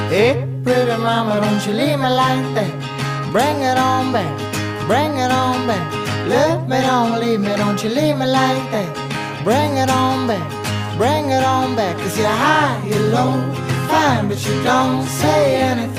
Hey, pretty mama, don't you leave me like that. Bring it on back, bring it on back. Love me, don't leave me, don't you leave me like that. Bring it on back, bring it on back. 'Cause you're high, you're low, fine, but you don't say anything.